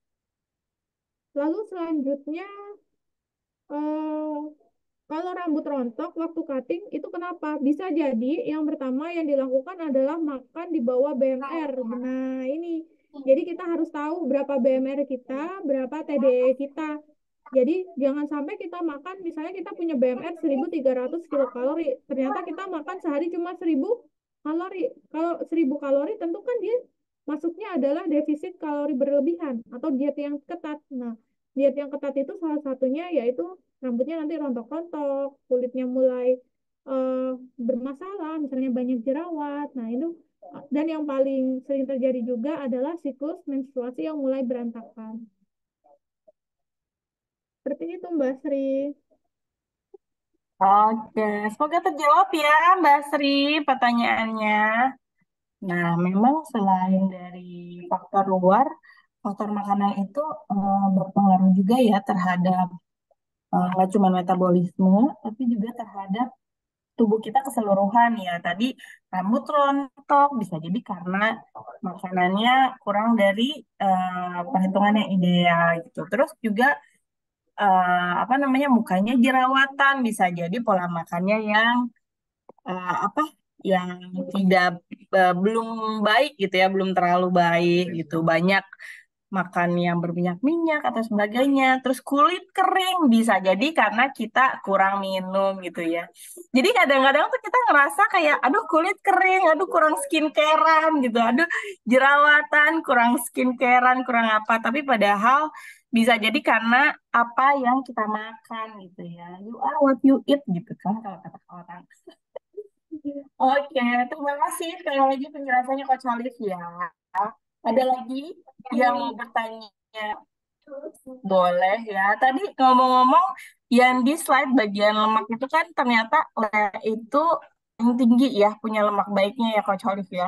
B: Lalu selanjutnya eh, kalau rambut rontok waktu cutting itu kenapa? Bisa jadi yang pertama yang dilakukan adalah makan di bawah B M R. Nah, ini. Jadi kita harus tahu berapa B M R kita, berapa T D E kita. Jadi jangan sampai kita makan, misalnya kita punya B M R seribu tiga ratus kilokalori, ternyata kita makan sehari cuma seribu kalori. Kalau seribu kalori tentu kan dia masuknya adalah defisit kalori berlebihan atau diet yang ketat. Nah, diet yang ketat itu salah satunya yaitu rambutnya nanti rontok-rontok, kulitnya mulai eh, bermasalah, misalnya banyak jerawat. Nah, itu dan yang paling sering terjadi juga adalah siklus menstruasi yang mulai berantakan. Seperti itu, Mbak Sri.
A: Oke, semoga terjawab ya Mbak Sri pertanyaannya. Nah, memang selain dari faktor luar, faktor makanan itu eh, berpengaruh juga ya terhadap eh, nggak cuma metabolisme, tapi juga terhadap tubuh kita keseluruhan ya. Tadi rambut rontok bisa jadi karena makanannya kurang dari eh, perhitungan yang ideal gitu. Terus juga eh, apa namanya mukanya jerawatan bisa jadi pola makannya yang eh, apa yang tidak eh, belum baik gitu ya, belum terlalu baik gitu. Banyak makan yang berminyak-minyak atau sebagainya. Terus kulit kering bisa jadi karena kita kurang minum gitu ya. Jadi kadang-kadang tuh kita ngerasa kayak, aduh kulit kering, aduh kurang skincarean gitu, aduh jerawatan, kurang skincarean, kurang apa. Tapi padahal bisa jadi karena apa yang kita makan gitu ya. You are what you eat gitu kan kalau kata orang. Oke, terima kasih sekali lagi penjelasannya Coach Alif ya. Ada lagi yang mau bertanya? Boleh ya. Tadi ngomong-ngomong, yang di slide bagian lemak itu kan ternyata le- itu yang tinggi ya, punya lemak baiknya ya Coach Alif ya.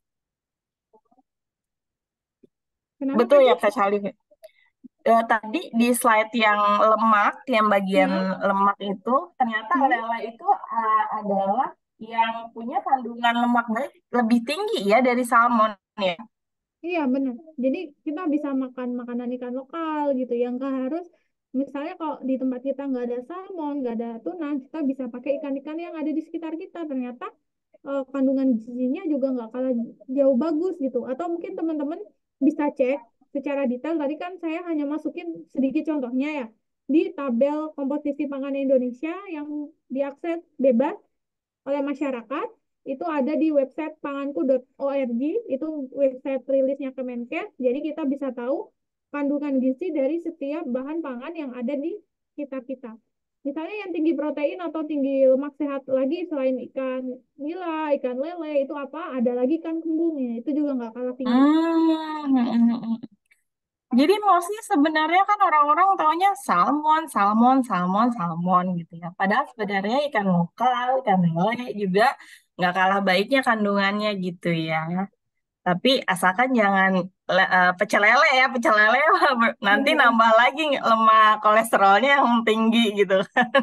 B: Kenapa,
A: Betul
B: Kak
A: ya
B: Cis?
A: Coach Alif. Eh, tadi di slide yang lemak, yang bagian
B: Iya.
A: lemak itu, ternyata
B: Hmm.
A: lele itu ah, adalah yang punya kandungan lemak baik lebih tinggi ya dari salmon ya.
B: Iya benar. Jadi kita bisa makan makanan ikan lokal gitu yang nggak harus misalnya kalau di tempat kita nggak ada salmon, nggak ada tuna, kita bisa pakai ikan-ikan yang ada di sekitar kita. Ternyata eh, kandungan gizinya juga nggak kalah jauh bagus gitu. Atau mungkin teman-teman bisa cek secara detail. Tadi kan saya hanya masukin sedikit contohnya ya di tabel komposisi pangan Indonesia yang diakses bebas oleh masyarakat. Itu ada di website panganku dot org, itu website rilisnya Kemenkes. Jadi kita bisa tahu kandungan gizi dari setiap bahan pangan yang ada di sekitar kita. Misalnya yang tinggi protein atau tinggi lemak sehat lagi selain ikan nila, ikan lele, itu apa? Ada lagi ikan kembungnya, itu juga nggak kalah tinggi.
A: Hmm. Jadi mostly sebenarnya kan orang-orang taunya salmon, salmon, salmon, salmon gitu ya. Padahal sebenarnya ikan lokal, ikan lele juga nggak kalah baiknya kandungannya gitu ya. Tapi asalkan jangan le- eh, pecel lele ya, pecel lele nanti
B: Bener.
A: nambah lagi lemak kolesterolnya yang tinggi gitu.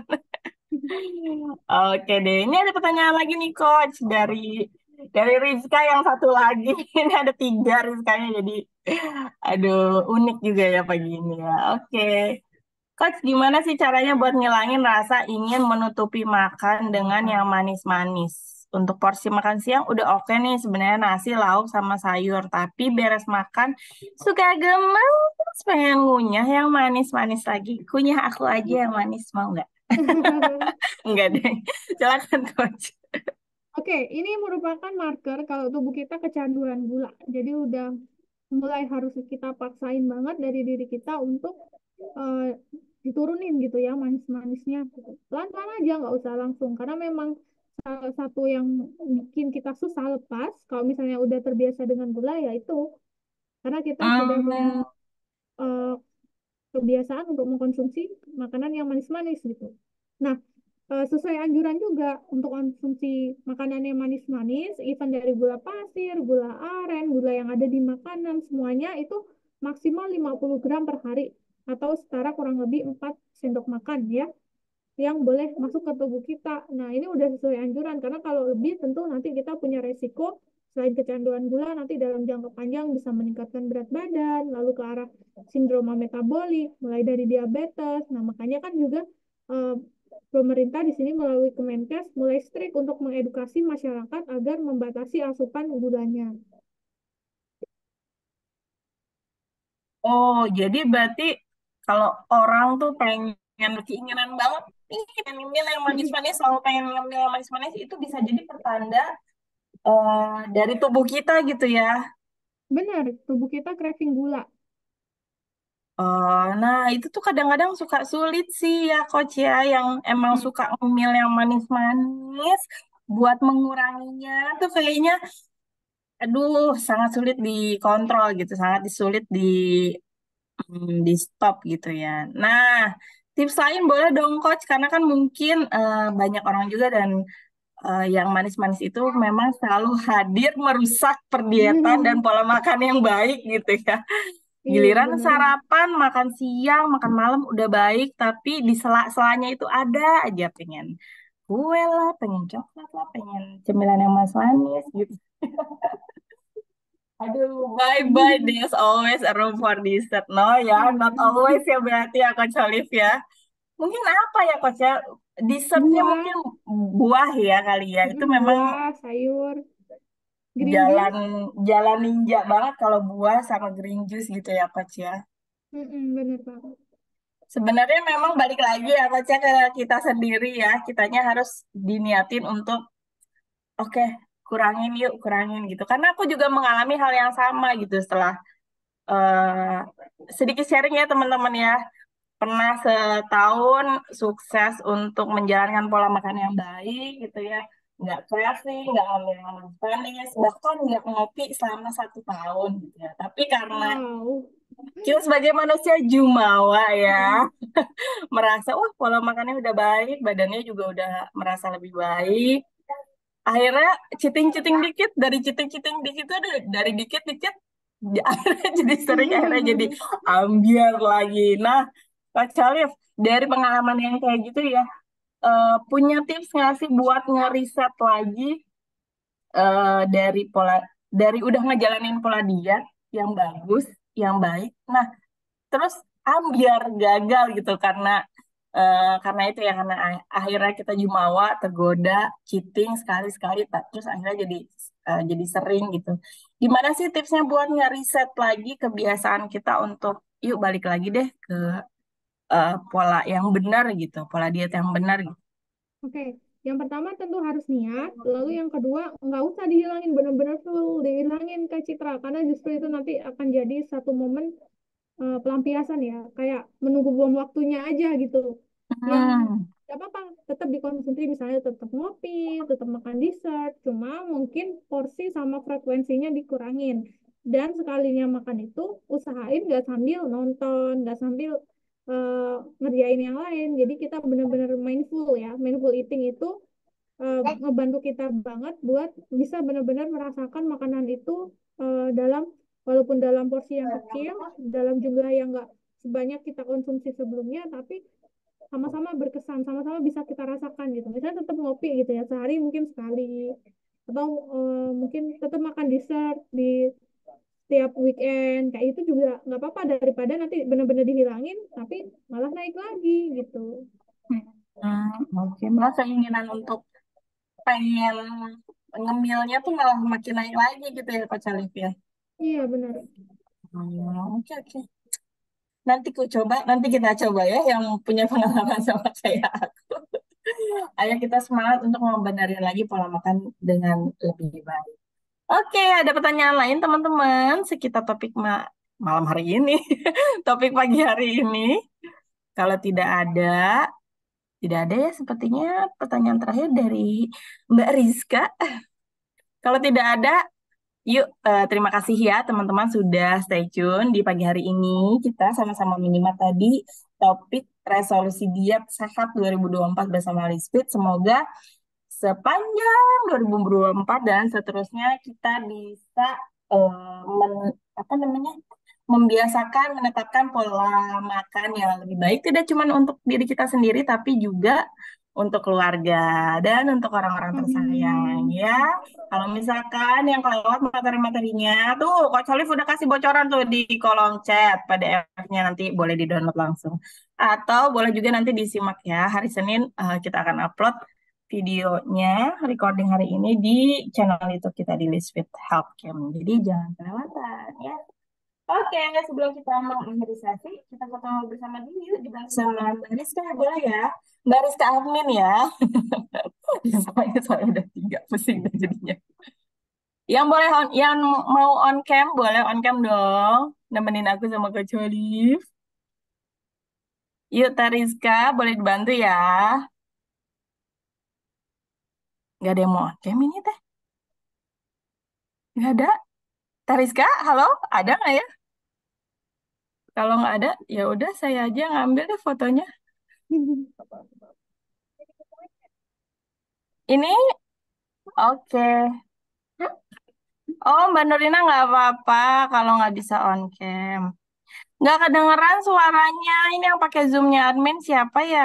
A: Oke deh, ini ada pertanyaan lagi nih Coach dari dari Rizka yang satu lagi. Ini ada tiga Rizkanya jadi aduh unik juga ya pagi ini ya. Oke. Coach, gimana sih caranya buat ngilangin rasa ingin menutupi makan dengan yang manis-manis? Untuk porsi makan siang udah oke nih sebenarnya nasi, lauk, sama sayur. Tapi beres makan suka gemes pengen ngunyah yang manis-manis lagi. Kunyah aku aja yang manis, mau nggak? Enggak deh. Silakan Coach.
B: Oke, ini merupakan marker kalau tubuh kita kecanduan gula. Jadi udah mulai harus kita paksain banget dari diri kita untuk eh, diturunin gitu ya manis-manisnya. Gitu. Pelan-pelan aja, nggak usah langsung. Karena memang salah satu yang bikin kita susah lepas, kalau misalnya udah terbiasa dengan gula ya itu. Karena kita sudah punya
A: Hmm,
B: eh, kebiasaan untuk mengkonsumsi makanan yang manis-manis gitu. Nah, eh, sesuai anjuran juga untuk konsumsi makanan yang manis-manis, even dari gula pasir, gula aren, gula yang ada di makanan, semuanya itu maksimal lima puluh gram per hari atau setara kurang lebih empat sendok makan ya yang boleh masuk ke tubuh kita. Nah, ini udah sesuai anjuran karena kalau lebih tentu nanti kita punya resiko selain kecanduan gula nanti dalam jangka panjang bisa meningkatkan berat badan, lalu ke arah sindroma metabolik, mulai dari diabetes. Nah, makanya kan juga eh, pemerintah di sini melalui Kemenkes mulai strict untuk mengedukasi masyarakat agar membatasi asupan gulanya.
A: oh, jadi berarti kalau orang tuh pengen keinginan banget, ih, pengen ngemil yang manis-manis, selalu pengen ngemil yang manis-manis, itu bisa jadi pertanda eh, dari tubuh kita gitu ya.
B: Benar, tubuh kita craving gula.
A: Eh, nah, itu tuh kadang-kadang suka sulit sih ya, Coach ya, yang emang
B: Hmm.
A: suka ngemil yang manis-manis, buat menguranginya tuh kayaknya, aduh, sangat sulit dikontrol gitu, sangat sulit di hmm, di stop gitu ya. Nah, tips lain boleh dong, Coach, karena kan mungkin eh, banyak orang juga dan eh, yang manis-manis itu memang selalu hadir merusak perdietan dan pola makan yang baik gitu ya.
B: Iya,
A: Giliran
B: benar.
A: sarapan, makan siang, makan malam udah baik, tapi di sela-selanya itu ada aja pengen kue lah, pengen coklat lah, pengen cemilan yang manis-manis gitu. Aduh, bye-bye, there's always a room for dessert. No ya, not always ya berarti ya Coach Olive ya. Mungkin apa ya Coach ya? Dessertnya
B: Buah,
A: mungkin buah ya kali ya. Itu
B: mm,
A: memang
B: buah, sayur, green
A: jalan
B: juice.
A: jalan ninja banget kalau buah sama green juice gitu ya Coach ya.
B: Mm-mm, bener banget.
A: Sebenarnya memang balik lagi ya Coach ya ke kita sendiri ya. Kitanya harus diniatin untuk oke, kurangin yuk, kurangin gitu. Karena aku juga mengalami hal yang sama gitu setelah eh, sedikit sharing ya teman-teman ya. Pernah setahun sukses untuk menjalankan pola makan yang baik gitu ya. Nggak craving, nggak ngambil yang manis, bahkan nggak ngopi selama satu tahun gitu ya. Tapi karena
B: Wow.
A: kita sebagai manusia jumawa ya, merasa wah pola makannya udah baik, badannya juga udah merasa lebih baik. Akhirnya citing-citing dikit, dari citing-citing dikit itu dari dikit-dikit akhirnya jadi sering, akhirnya jadi ambiar lagi. Nah, Kak Calif, dari pengalaman yang kayak gitu ya, eh, punya tips nggak sih buat ngeriset lagi eh, dari pola, dari udah ngejalanin pola diet yang bagus, yang baik. Nah, terus ambiar gagal gitu karena Eh, karena itu ya, karena a- akhirnya kita jumawa, tergoda, cheating sekali-sekali, tak terus akhirnya jadi eh, jadi sering gitu. Gimana sih tipsnya buat nge-reset lagi kebiasaan kita untuk yuk balik lagi deh ke eh, pola yang benar gitu, pola diet yang benar gitu.
B: Oke, yang pertama tentu harus niat, lalu yang kedua nggak usah dihilangin benar-benar full dihilangin Kak Citra, karena justru itu nanti akan jadi satu momen eh, pelampiasan ya, kayak menunggu bom waktunya aja gitu. Yang
A: Hmm.
B: gak apa-apa, tetap dikonsumsi misalnya tetap ngopi, tetap makan dessert, cuma mungkin porsi sama frekuensinya dikurangin. Dan sekalinya makan itu usahain nggak sambil nonton, nggak sambil eh, ngerjain yang lain. Jadi kita benar-benar mindful ya. Mindful eating itu eh, ngebantu kita banget buat bisa benar-benar merasakan makanan itu eh, dalam walaupun dalam porsi yang kecil, dalam jumlah yang enggak sebanyak kita konsumsi sebelumnya, tapi sama-sama berkesan, sama-sama bisa kita rasakan gitu. Misalnya tetap ngopi gitu ya, sehari mungkin sekali, atau eh, mungkin tetap makan dessert di setiap weekend, kayak itu juga nggak apa-apa daripada nanti benar-benar dihilangin, tapi malah naik lagi gitu.
A: Hmm, oke, malah keinginan untuk pengen ngemilnya tuh malah makin naik lagi gitu ya Coach Alif ya.
B: Iya benar.
A: Hmm, oke oke. Nanti ku coba, nanti kita coba ya yang punya pengalaman sama kayak aku. Ayo kita semangat untuk membenarin lagi pola makan dengan lebih baik. Oke, ada pertanyaan lain teman-teman sekitar topik ma- malam hari ini, topik pagi hari ini. Kalau tidak ada, tidak ada ya sepertinya pertanyaan terakhir dari Mbak Rizka. Kalau tidak ada, yuk, eh, terima kasih ya teman-teman sudah stay tune di pagi hari ini. Kita sama-sama menyimak tadi topik resolusi diet sehat dua ribu dua puluh empat bersama Lisfit. Semoga sepanjang dua ribu dua puluh empat dan seterusnya kita bisa eh, men- apa namanya membiasakan menetapkan pola makan yang lebih baik tidak cuma untuk diri kita sendiri tapi juga untuk keluarga dan untuk orang-orang tersayang
B: Amin.
A: ya. Kalau misalkan yang kelewat materi-materinya tuh Coach Olive udah kasih bocoran tuh di kolom chat P D F-nya nanti boleh di-download langsung atau boleh juga nanti disimak ya hari Senin eh, kita akan upload videonya recording hari ini di channel YouTube kita di List with Help Camp. Jadi jangan kelewatan ya. Oke, sebelum kita mengakhiri sesi, kita ketemu bersama dulu yuk di bersama Mbak Rizka, boleh ya? Mbak Rizka admin ya. Soalnya saya udah tiga, pusing deh jadinya. Yang boleh on, yang mau on cam, boleh on cam dong. Nemenin aku sama Kak Olive. Yuk, Teh Rizka, boleh dibantu ya. Gak ada yang mau on cam ini, Teh. Gak ada. Teh Rizka, halo? Ada nggak ya? Kalau nggak ada, ya udah saya aja ngambil deh fotonya. Ini, oke. Oh, Mbak Nurina nggak apa-apa kalau nggak bisa on cam. Nggak kedengeran suaranya. Ini yang pakai Zoom-nya admin siapa ya?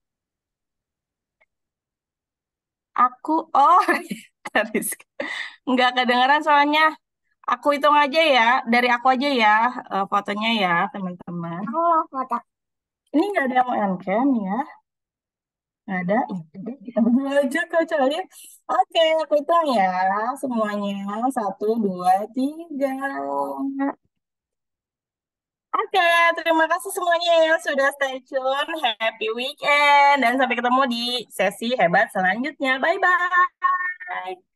A: Aku, oh, Rizky. Nggak kedengeran soalnya. Aku hitung aja ya, dari aku aja ya eh, fotonya ya, teman-teman. Oh, foto. Ini nggak ada yang mau on cam ya. Nggak ada, ya udah kita berdua aja Kak Cali. Oke, aku hitung ya semuanya. Satu, dua, tiga. Oke, terima kasih semuanya yang sudah stay tune. Happy weekend dan sampai ketemu di sesi hebat selanjutnya. Bye bye.